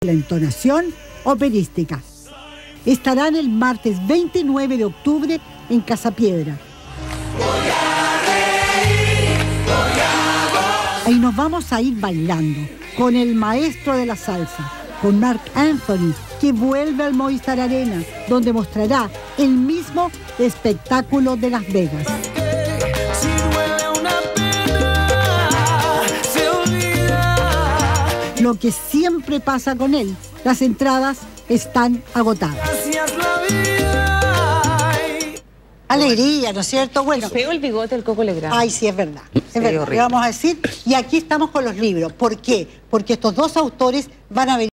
la entonación operística. Estarán el martes 29 de octubre en Casa Piedra. Ahí nos vamos a ir bailando con el maestro de la salsa, con Marc Anthony, que vuelve al Movistar Arena, donde mostrará el mismo espectáculo de Las Vegas. Lo que siempre pasa con él, las entradas están agotadas. Alegría, ¿no es cierto? Bueno, feo el bigote del Coco Legrand. Ay, sí, es verdad. Es verdad, le vamos a decir. Y aquí estamos con los libros. ¿Por qué? Porque estos dos autores van a venir